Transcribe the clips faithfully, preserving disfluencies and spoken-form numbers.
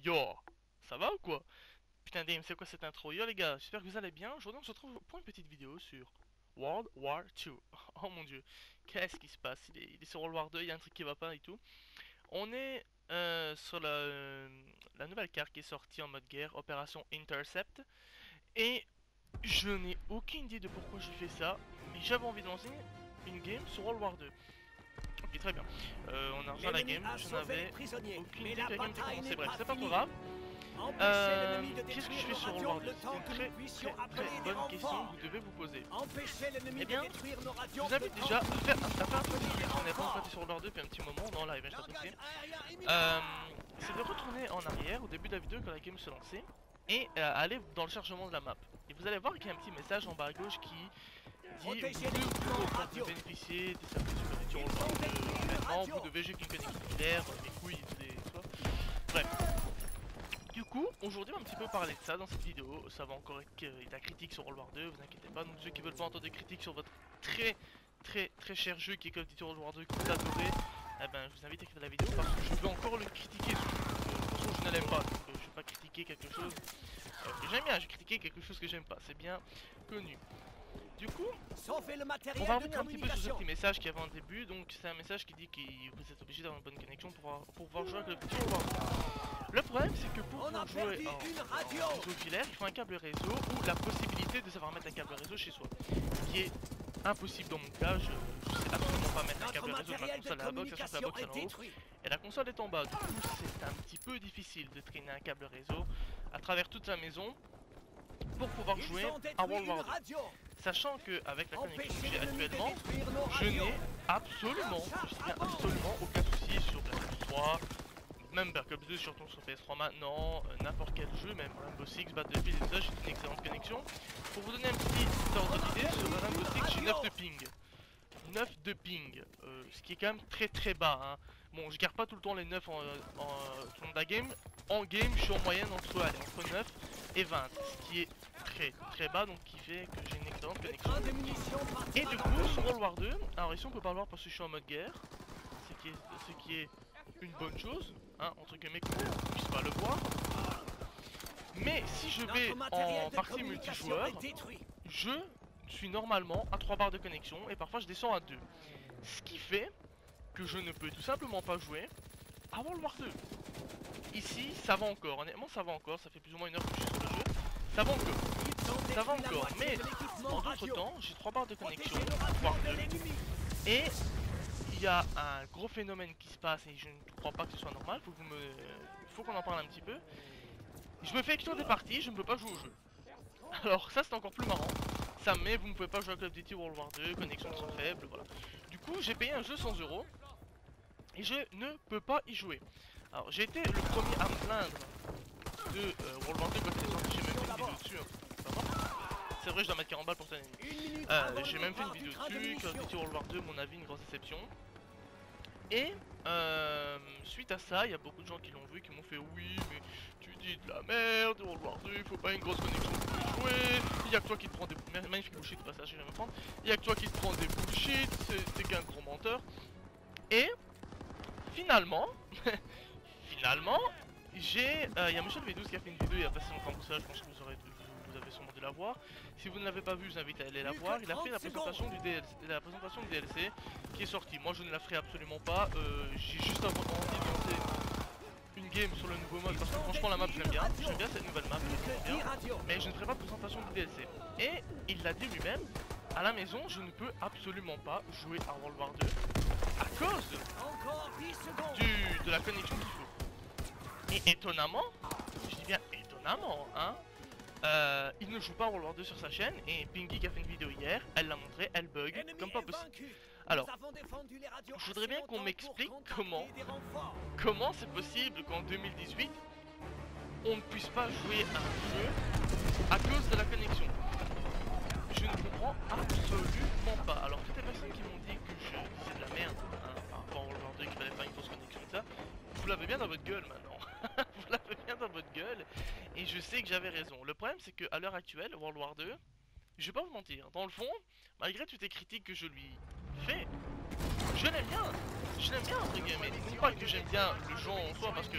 Yo, ça va ou quoi? Putain damn, c'est quoi cette intro? Yo les gars, j'espère que vous allez bien. Aujourd'hui on se retrouve pour une petite vidéo sur World War deux. Oh mon dieu, qu'est-ce qui se passe? Il est, il est sur World War deux, il y a un truc qui va pas et tout. On est euh, sur la, euh, la nouvelle carte qui est sortie en mode guerre, Opération Intercept. Et je n'ai aucune idée de pourquoi j'ai fait ça, mais j'avais envie de lancer une game sur World War deux. Ok, très bien. Euh, on a rejoint la game, je n'avais aucune idée que la game était commencée. Bref, c'est pas trop grave. Euh, Qu'est-ce que je fais sur World War deux? C'est une très très très bonne question que vous devez vous poser. Eh bien, je vous invite déjà à faire, à faire un truc si on n'est pas encore sur World War deux depuis un petit moment dans live, je t'apprécie. Euh, c'est de retourner en arrière au début de la vidéo quand la game se lançait et euh, aller dans le chargement de la map. Et vous allez voir qu'il y a un petit message en bas à gauche qui dit vous devez bénéficier des services de World War deux. Maintenant, vous devez jouer qu'une connexion filaire, mes couilles, des... Bref. Du coup, aujourd'hui on va un petit peu parler de ça dans cette vidéo. Ça va encore être euh, la critique sur World War deux, vous inquiétez pas. Donc ceux qui veulent pas entendre de critiques sur votre très très très cher jeu qui est Call of Duty World War deux que vous adorez, eh ben je vous invite à écouter la vidéo parce que je veux encore le critiquer. De toute façon je ne l'aime pas, donc euh, je vais pas critiquer quelque chose euh, que j'aime bien, je vais critiquer quelque chose que j'aime pas, c'est bien connu. Du coup, on va revenir un petit peu sur ce petit message qu'il y avait en début. Donc c'est un message qui dit que vous êtes obligé d'avoir une bonne connexion pour pouvoir, pour pouvoir jouer avec le petit World War deux. Le problème c'est que pour pouvoir jouer en, en réseau filaire, il faut un câble réseau ou la possibilité de savoir mettre un câble réseau chez soi. Ce qui est impossible dans mon cas, je, je sais absolument pas mettre un câble réseau de ma console à la box, sachant que la box est en haut et la console est en bas. Du coup c'est un petit peu difficile de traîner un câble réseau à travers toute la maison pour pouvoir jouer à World War deux. Sachant que avec la connexion que j'ai actuellement, je n'ai absolument, je dis bien absolument aucun souci sur Black Ops trois, même Black Ops deux surtout sur P S trois maintenant, euh, n'importe quel jeu, même Rainbow Six, Battlefield et tout ça, j'ai une excellente connexion. Pour vous donner un petit ordre d'idée, sur Rainbow Six j'ai neuf de ping. neuf de ping, euh, ce qui est quand même très très bas. Hein. Bon, je garde pas tout le temps les neuf en, en, en la game. En game, je suis en moyenne entre, allez, entre neuf et vingt, ce qui est très très bas, donc qui fait que j'ai une excellente connexion. Et du coup, sur World War deux, alors ici on peut pas le voir parce que je suis en mode guerre, ce qui est, ce qui est une bonne chose, hein, entre guillemets qu'on ne puisse pas le voir. Mais si je vais en partie multijoueur, je suis normalement à trois barres de connexion et parfois je descends à deux. Ce qui fait que je ne peux tout simplement pas jouer à World War deux. Ici, ça va encore, honnêtement ça va encore, ça fait plus ou moins une heure que je suis sur le jeu. Ça va encore, ça va encore, mais en d'autres temps, j'ai trois barres de connexion, voire deux. Et il y a un gros phénomène qui se passe et je ne crois pas que ce soit normal, faut, que vous me... faut qu'on en parle un petit peu. Je me fais exclure des parties, je ne peux pas jouer au jeu. Alors ça c'est encore plus marrant. Ça met, vous ne pouvez pas jouer à Call of Duty World War deux, connexion trop faible, voilà. Du coup j'ai payé un jeu cent euros et je ne peux pas y jouer. Alors j'ai été le premier à me plaindre de euh, World War deux quand il est sorti, j'ai même fait une vidéo dessus. Hein. C'est vrai je dois mettre quarante balles pour cette année. Euh, j'ai même fait une vidéo dessus, Call of Duty World War deux, mon avis, une grosse déception. Et euh, suite à ça, il y a beaucoup de gens qui l'ont vu, qui m'ont fait oui, mais tu dis de la merde, World War deux, il faut pas une grosse connexion pour jouer, il y a que toi qui te prends des magnifiques bullshit, pas ça, je vais me prendre, il y a que toi qui te prends des bullshit, t'es qu'un gros menteur. Et finalement, finalement, j'ai, il euh, y a Michel V douze qui a fait une vidéo il y a pas si longtemps que ça, je pense que vous aurez vous avez sûrement dû la voir. Si vous ne l'avez pas vu, je vous invite à aller la voir. Il a fait la présentation du D L C, la présentation du D L C qui est sorti. Moi je ne la ferai absolument pas. Euh, J'ai juste envie de lancer une game sur le nouveau mode parce que franchement la map j'aime bien. J'aime bien cette nouvelle map, bien. Mais je ne ferai pas de présentation du D L C. Et il l'a dit lui-même, à la maison je ne peux absolument pas jouer à World War deux à cause du, de la connexion qu'il faut. Et étonnamment, je dis bien étonnamment, hein. Euh, il ne joue pas à World War deux sur sa chaîne et Pingy qui a fait une vidéo hier, elle l'a montré, elle bug comme pas possible. Alors, je voudrais bien qu'on m'explique comment, comment c'est possible qu'en deux mille dix-huit, on ne puisse pas jouer à un jeu à cause de la connexion. Je ne comprends absolument pas. Alors toutes les personnes qui m'ont dit que je disais de la merde hein, par rapport à World War deux, qu'il fallait pas une grosse connexion et ça, vous l'avez bien dans votre gueule maintenant. Vous l'avez bien dans votre gueule. Et je sais que j'avais raison. Le problème c'est qu'à l'heure actuelle, World War deux, je vais pas vous mentir, dans le fond, malgré toutes les critiques que je lui fais, je l'aime bien. Je l'aime bien entre guillemets. Non pas que j'aime bien le jeu en soi parce que je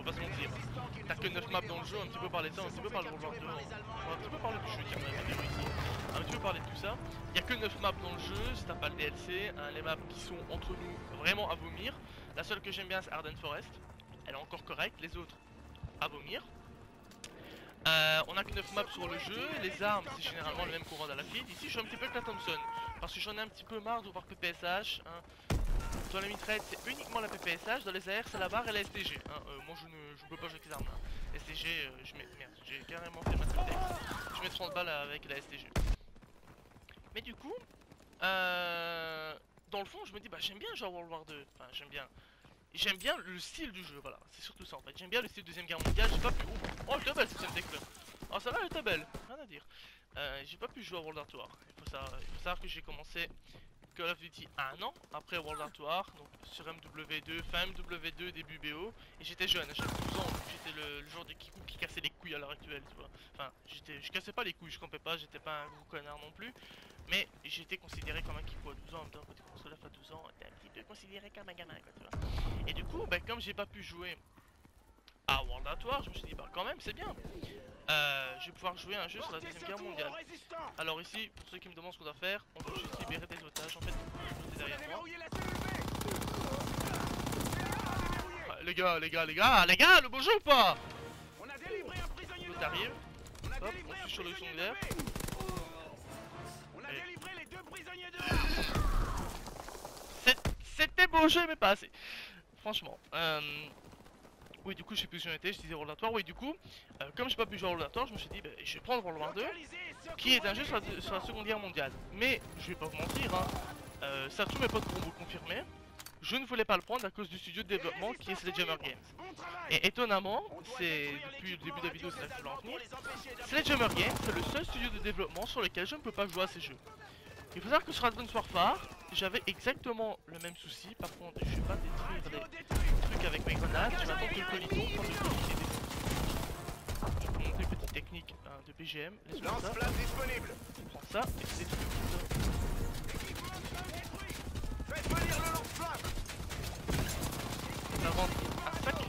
pas se mentir. T'as que neuf maps dans le jeu, un petit peu parler de ça, un petit peu parler de World War deux, on va un petit peu parler du jeu, tiens, la vidéo ici. Un petit peu parler de tout ça. Il y a que neuf maps dans le jeu, si t'as pas le D L C, hein, les maps qui sont entre nous vraiment à vomir. La seule que j'aime bien c'est Arden Forest, elle est encore correcte, les autres à vomir. Euh, on a que neuf maps sur le jeu, les armes c'est généralement le même qu'on rend à la feed. Ici je suis un petit peu avec la Thompson, parce que j'en ai un petit peu marre de voir P P S H. Hein. Dans les mitraillettes c'est uniquement la P P S H, dans les A R c'est la barre et la S T G. Hein. Euh, moi je ne, je ne peux pas jouer avec ces armes là. S T G, euh, je mets, merde, j'ai carrément fait ma syntaxe. Je mets trente balles avec la S T G. Mais du coup, euh, dans le fond je me dis bah j'aime bien genre World War deux, enfin j'aime bien. J'aime bien le style du jeu, voilà, c'est surtout ça en fait. J'aime bien le style Deuxième Guerre mondiale, j'ai pas pu... Oh, elle était belle cette texte là. Oh, ça là elle était belle, rien à dire. Euh, j'ai pas pu jouer à World War War. Il faut savoir, il faut savoir que j'ai commencé Call of Duty un an après World War, donc sur M W deux, fin M W deux, début B O. Et j'étais jeune, j'avais douze ans, j'étais le, le genre de kikou qui cassait les couilles à l'heure actuelle, tu vois. Enfin, j'étais, je cassais pas les couilles, je campais pas, j'étais pas un gros connard non plus. Mais j'étais considéré comme un kikou à douze ans, en même temps, quand tu commences à douze ans, t'es un petit peu considéré comme un gamin, quoi, tu vois. Et du coup, bah, comme j'ai pas pu jouer à World War, je me suis dit, bah quand même, c'est bien. Euh, je vais pouvoir jouer à un jeu sur la Deuxième Guerre mondiale. Alors ici, pour ceux qui me demandent ce qu'on doit faire, on doit juste libérer des otages. En fait, c'est derrière moi. Ah, les gars, les gars, les gars, les gars, le beau jeu ou pas? L'autre arrive. Hop, on suit sur le son de l'air. C'était beau jeu, mais pas assez. Franchement. Euh... Oui, du coup, je sais plus où j'en étais, je disais World War. Oui, du coup, euh, comme j'ai pas pu jouer à World War, je me suis dit, bah, je vais prendre World War deux, qui est un jeu sur la, sur la Seconde Guerre mondiale. Mais, je vais pas vous mentir, hein, euh, ça tous mes potes pourront vous le confirmer, je ne voulais pas le prendre à cause du studio de développement qui est Sledgehammer Games. Et étonnamment, c'est depuis le début de la vidéo, c'est là que je voulais en venir, Sledgehammer Games, c'est le seul studio de développement sur lequel je ne peux pas jouer à ces jeux. Il faut savoir que sur Advanced Warfare, j'avais exactement le même souci. Par contre, je vais pas détruire les trucs avec mes grenades. Je vais attendre que le colis tombe, prendre le colis et détruire. Je vais vous montrer une petite technique hein, de B G M. Laisse-moi ça. Je prends ça et je détruis tout ça. J'avance un sac.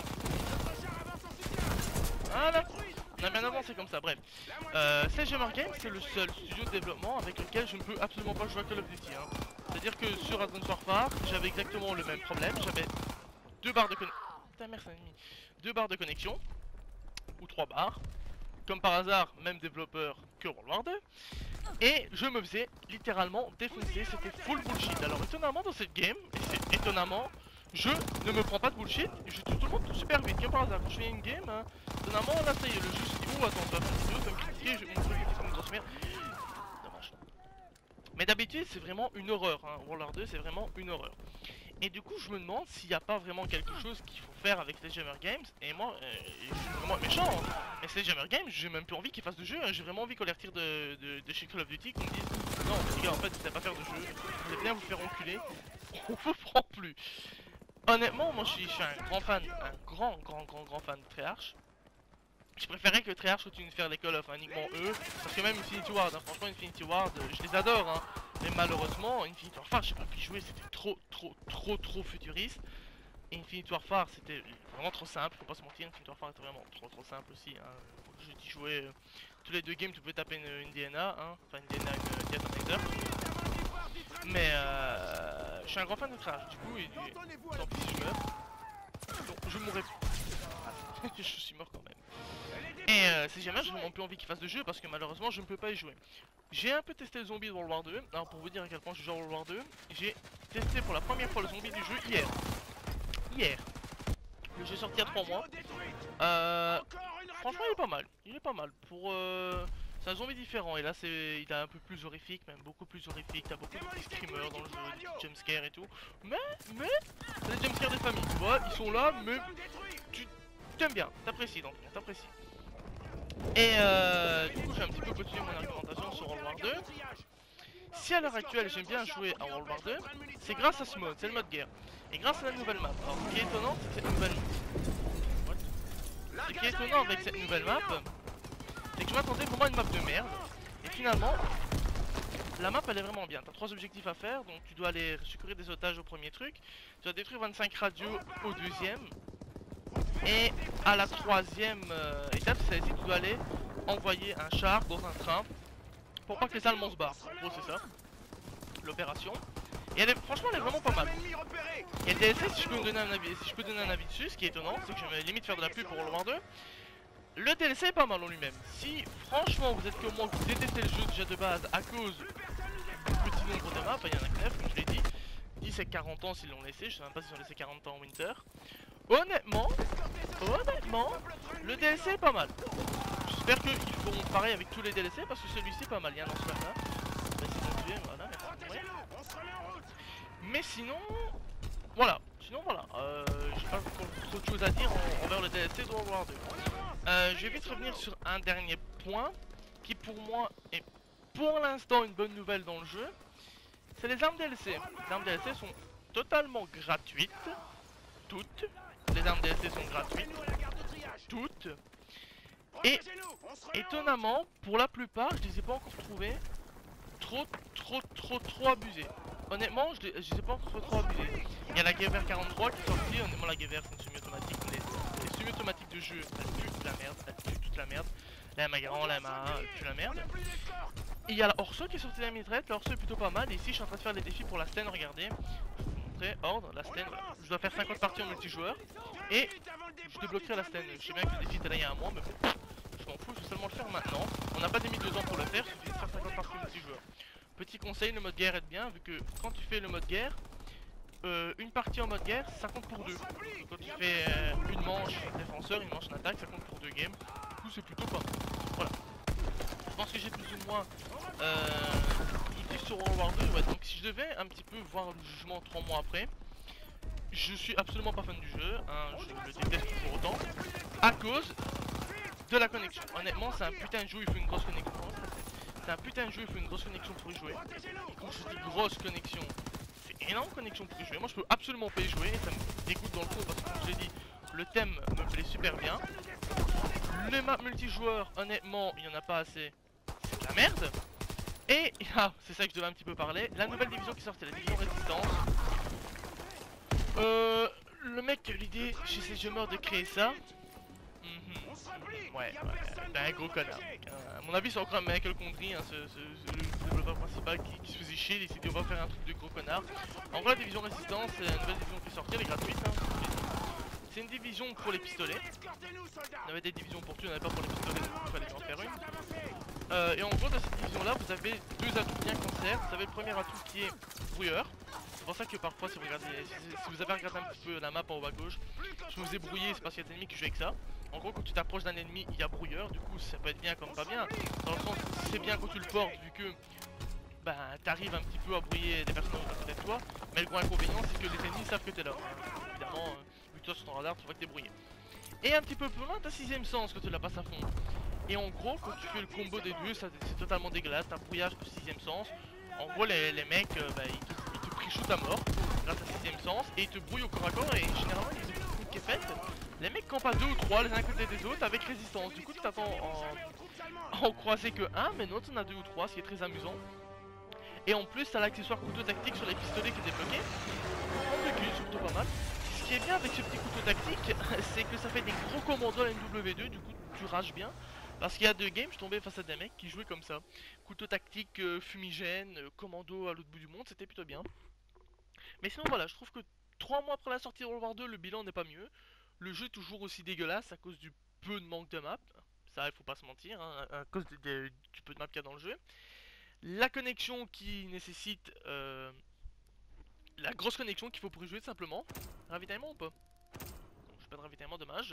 Voilà. On a bien avancé comme ça, bref. Euh, Sledgehammer Games, c'est le seul studio de développement avec lequel je ne peux absolument pas jouer à Call of Duty. Hein. C'est-à-dire que sur Advanced Warfare, j'avais exactement le même problème. J'avais deux barres de connexion. Putain, merde, c'est un ennemi. Deux barres de connexion. Ou trois barres. Comme par hasard, même développeur que World War deux. Et je me faisais littéralement défoncer. C'était full bullshit. Alors, étonnamment, dans cette game, et c'est étonnamment, je ne me prends pas de bullshit et je tue tout le monde tout super vite. Comme par hasard, quand je fais une game, hein, étonnamment, là, ça y est, le jeu se dit, oh, attends, ça va faire une vidéo, ça va me critiquer, je vais montrer que c'est une grosse merde. Dommage. Mais d'habitude, c'est vraiment une horreur. Hein. World War deux, c'est vraiment une horreur. Et du coup, je me demande s'il n'y a pas vraiment quelque chose qu'il faut faire avec Sledgehammer Games. Et moi, euh, je suis vraiment méchant. Hein. Mais Sledgehammer Games, j'ai même plus envie qu'ils fassent de jeu. Hein. J'ai vraiment envie qu'on les retire de, de, de chez Call of Duty. Qu'on me dise, non, mais les gars, en fait, vous savez pas faire de jeu. Vous allez bien vous faire enculer. On vous prend plus. Honnêtement, moi, je suis, je suis un grand fan, un grand, grand, grand, grand fan de Treyarch. Je préférais que Treyarch continue de faire les Call of, hein, uniquement eux. Parce que même Infinity Ward, hein, franchement, Infinity Ward, euh, je les adore. Hein. Mais malheureusement, Infinity Warfare, je sais pas pu y jouer, c'était trop, trop, trop, trop futuriste. Et Infinity Warfare, c'était vraiment trop simple, faut pas se mentir. Infinity Warfare était vraiment trop, trop simple aussi. Hein. Faut que je t'y jouais euh, tous les deux games, tu pouvais taper une, une D N A, hein. Enfin une D N A, une uh, Detonator. Mais euh, je suis un grand fan de Treyarch, du coup, et du... tant pis si je meurs. Donc, je mourrai plus. Je suis mort quand même. Et euh, si jamais j'ai vraiment plus envie qu'il fasse de jeu parce que malheureusement je ne peux pas y jouer. J'ai un peu testé le zombie de World War deux. Alors pour vous dire à quel point je joue à World War deux, j'ai testé pour la première fois le zombie du jeu hier. Hier. Le jeu est sorti il y a trois mois. Euh, franchement il est pas mal. Il est pas mal. Pour euh, c'est un zombie différent et là c'est il est un peu plus horrifique, même beaucoup plus horrifique. T'as beaucoup de petits screamers dans le jeu, des petits jumpscares et tout. Mais, mais, c'est des jumpscares des familles, tu vois, ils sont là, mais tu t'aimes bien, t'apprécies donc, t'apprécies. Et euh, du coup j'ai un petit peu continué mon argumentation sur World War deux. Si à l'heure actuelle j'aime bien jouer à World War deux, c'est grâce à ce mode, c'est le mode guerre. Et grâce à la nouvelle map. Alors ce qui est étonnant c'est que cette nouvelle What Ce qui est étonnant avec cette nouvelle map, c'est que je m'attendais vraiment à une map de merde. Et finalement, la map elle est vraiment bien. T'as trois objectifs à faire, donc tu dois aller secourir des otages au premier truc. Tu dois détruire vingt-cinq radios au deuxième. Et à la troisième euh, étape, c'est ici que tu dois aller envoyer un char dans un train pour pas que les Allemands se barrent. En gros, c'est ça l'opération. Et elle est, franchement, elle est vraiment pas mal. Et le D L C, si je peux me donner un avis, si je peux donner un avis dessus, ce qui est étonnant, c'est que je vais limite faire de la pub pour World War deux. Le D L C est pas mal en lui-même. Si franchement vous êtes comme moi, vous détestez le jeu déjà de base à cause du petit nombre de maps, il y en a que neuf, comme je l'ai dit, dix et quarante ans s'ils l'ont laissé, je sais même pas s'ils ont laissé quarante ans en Winter. Honnêtement, honnêtement, le D L C est pas mal. J'espère qu'ils feront pareil avec tous les D L C parce que celui-ci est pas mal. Il y a un lance-flamme là. Bah, c'est tué, voilà, merci. Ouais. Mais sinon, voilà. Sinon voilà, euh, j'ai pas trop de choses à dire en, envers le D L C de World War deux. Euh, je vais vite revenir sur un dernier point qui pour moi est pour l'instant une bonne nouvelle dans le jeu. C'est les armes D L C. Les armes D L C sont totalement gratuites. Toutes. Les armes D L C sont gratuites. Toutes. Et étonnamment, pour la plupart, je les ai pas encore trouvées trop, trop, trop, trop abusées. Honnêtement, je les, je les ai pas encore trop, trop abusées. Il y a la Gewehr quarante-trois qui est sortie. Honnêtement, la Gewehr c'est une semi-automatique. Les, les semi-automatiques de jeu, elles puent toute la merde. Elles puent toute la merde. La M A Garand, la M A un, elles puent la merde. Et il y a la Orso qui est sortie de la mitraillette. La Orso est plutôt pas mal. Et ici, je suis en train de faire les défis pour la Sten. Regardez. Je vais vous montrer. Ordre, la Sten. Je dois faire cinquante parties en multijoueur. Et je débloquerai la Sten. Je sais bien que le défi était là il y a un mois, mais bon. Je m'en fous, je vais seulement le faire maintenant. On n'a pas mis deux ans pour le faire, il suffit de faire cinquante parties multijoueur. Petit conseil, le mode guerre est bien, vu que quand tu fais le mode guerre, euh, une partie en mode guerre, ça compte pour deux. Donc, quand tu fais euh, une manche défenseur, une manche en attaque, ça compte pour deux games. Du coup, c'est plutôt pas mal. Voilà. Je pense que j'ai plus ou moins euh, tout dit sur World War deux. Ouais, donc si je devais un petit peu voir le jugement trois mois après, je suis absolument pas fan du jeu, hein, je le déteste toujours autant, à cause de la connexion. Honnêtement, c'est un putain de jeu, il faut une grosse connexion. C'est un putain de jeu, il faut une grosse connexion pour y jouer. Et quand je dis grosse connexion, c'est énorme connexion pour y jouer. Moi, je peux absolument pas y jouer, et ça me dégoûte dans le fond parce que, comme je l'ai dit, le thème me plaît super bien. Les maps multijoueurs, honnêtement, il y en a pas assez. C'est de la merde. Et, ah, c'est ça que je devais un petit peu parler. La nouvelle division qui sortait, la division résistance. Euh, le mec qui a eu l'idée chez ces jeux morts de créer ça. Mmh. Ouais, ouais, t'es un gros connard. Euh, à mon avis, c'est encore un Michael Condry, hein, ce, ce, ce, le développeur principal qui, qui se faisait chier. Il s'est dit, on va faire un truc de gros connard. En vrai, la division résistance, c'est la nouvelle division qui est sortie, elle est gratuite. Hein, c'est une division pour les pistolets. On avait des divisions pour tout, on n'avait pas pour les pistolets, donc il fallait en faire une. Euh, et en gros, dans cette division là, vous avez deux atouts bien concerts. Vous avez le premier atout qui est brouilleur. C'est pour ça que parfois, si vous, regardez, si, si vous avez regardé un petit peu la map en haut à gauche, je vous ai brouillé, c'est parce qu'il y a des ennemis qui jouent avec ça. En gros, quand tu t'approches d'un ennemi, il y a brouilleur. Du coup, ça peut être bien comme pas bien. Dans le sens, c'est bien quand tu le portes, vu que bah, t'arrives un petit peu à brouiller des personnages à côté de toi. Mais le gros inconvénient, c'est que les ennemis savent que t'es là. Hein. Évidemment, euh, vu que toi sur ton radar, tu vois que t'es brouillé. Et un petit peu plus loin, t'as sixième sens que tu la passes à fond. Et en gros, quand tu fais le combo des deux, c'est totalement dégueulasse. T'as brouillage plus sixième sens. En gros, les, les mecs, euh, bah, ils te, ils te pré-shootent à mort grâce à sixième sens. Et ils te brouillent au corps à corps. Et généralement, ils ont une qui est faite. Les mecs campent à deux ou trois les uns à côté des autres avec résistance. Du coup, tu t'attends en... en croiser que un, mais non, tu en as deux ou trois, ce qui est très amusant. Et en plus, t'as l'accessoire couteau tactique sur les pistolets qui est débloqué. C'est plutôt pas mal. Ce qui est bien avec ce petit couteau tactique, c'est que ça fait des gros commandos à N W deux. Du coup, tu rages bien. Parce qu'il y a deux games, je tombais face à des mecs qui jouaient comme ça. Couteau tactique, euh, fumigène, euh, commando à l'autre bout du monde, c'était plutôt bien. Mais sinon voilà, je trouve que trois mois après la sortie de World War deux, le bilan n'est pas mieux. Le jeu est toujours aussi dégueulasse à cause du peu de manque de maps. Ça, il faut pas se mentir, hein, à cause de, de, du peu de maps qu'il y a dans le jeu. La connexion qui nécessite... Euh, la grosse connexion qu'il faut pour y jouer tout simplement. Ravitaillement ou pas? Je pas de ravitaillement, dommage.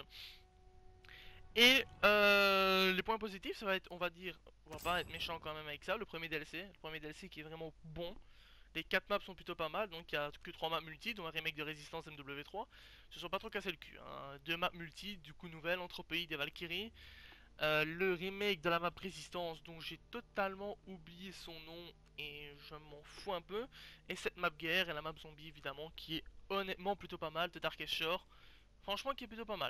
Et euh, les points positifs, ça va être, on va dire, on va pas être méchant quand même avec ça. Le premier D L C, le premier D L C qui est vraiment bon. Les quatre maps sont plutôt pas mal, donc il y a que trois maps multi, dont un remake de Résistance M W trois. Ils se sont pas trop cassé le cul. Hein. Deux maps multi, du coup nouvelle, entre pays des Valkyries. Euh, le remake de la map Résistance, dont j'ai totalement oublié son nom et je m'en fous un peu. Et cette map guerre et la map zombie évidemment, qui est honnêtement plutôt pas mal, de Darkest Shore. Franchement, qui est plutôt pas mal.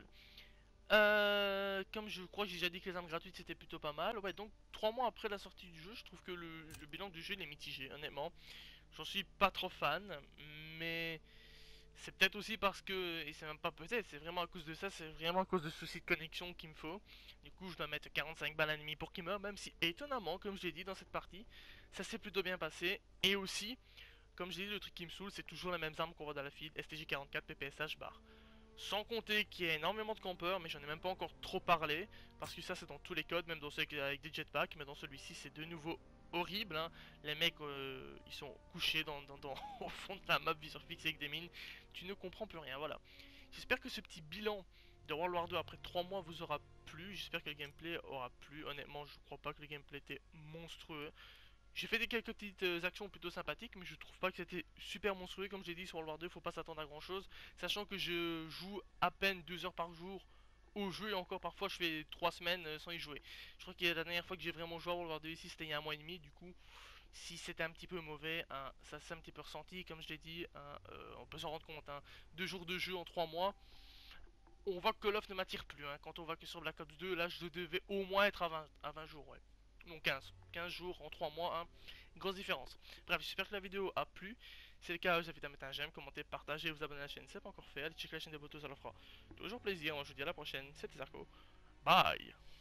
Euh, comme je crois que j'ai déjà dit que les armes gratuites c'était plutôt pas mal. Ouais, donc trois mois après la sortie du jeu, je trouve que le, le bilan du jeu il est mitigé, honnêtement. J'en suis pas trop fan, mais C'est peut-être aussi parce que, et c'est même pas peut-être, c'est vraiment à cause de ça, c'est vraiment à cause de soucis de connexion qu'il me faut. Du coup, je dois mettre quarante-cinq balles à l'ennemi pour qu'il meure, même si étonnamment, comme je l'ai dit dans cette partie, ça s'est plutôt bien passé. Et aussi, comme je l'ai dit, le truc qui me saoule, c'est toujours les mêmes armes qu'on voit dans la file, S T J quarante-quatre, P P S H, barre. Sans compter qu'il y a énormément de campeurs, mais j'en ai même pas encore trop parlé, parce que ça c'est dans tous les codes, même dans ceux avec des jetpacks, mais dans celui-ci c'est de nouveau horrible. Hein. Les mecs, euh, ils sont couchés dans, dans, dans- au fond de la map, viseur fixe avec des mines. Tu ne comprends plus rien, voilà. J'espère que ce petit bilan de World War deux après trois mois vous aura plu. J'espère que le gameplay aura plu. Honnêtement, je crois pas que le gameplay était monstrueux. J'ai fait des quelques petites euh, actions plutôt sympathiques, mais je trouve pas que c'était super monstrueux. Comme j'ai dit sur World War deux, faut pas s'attendre à grand chose. Sachant que je joue à peine deux heures par jour au jeu, et encore parfois je fais trois semaines euh, sans y jouer. Je crois que la dernière fois que j'ai vraiment joué à World War deux ici, c'était il y a un mois et demi. Du coup, si c'était un petit peu mauvais, hein, ça s'est un petit peu ressenti. Comme je l'ai dit, hein, euh, on peut s'en rendre compte. Hein, deux jours de jeu en trois mois, on voit que Call of ne m'attire plus. Hein. Quand on voit que sur Black Ops deux, là je devais au moins être à vingt, à vingt jours. Ouais. Non, quinze. quinze jours en trois mois. Hein. Grosse différence. Bref, j'espère que la vidéo a plu. Si c'est le cas, je vous invite à mettre un j'aime, commenter, partager, vous abonner à la chaîne si ce n'est pas encore fait. Allez checker la chaîne de Boto, ça leur fera toujours plaisir. Moi je vous dis à la prochaine. C'était Zarko. Bye.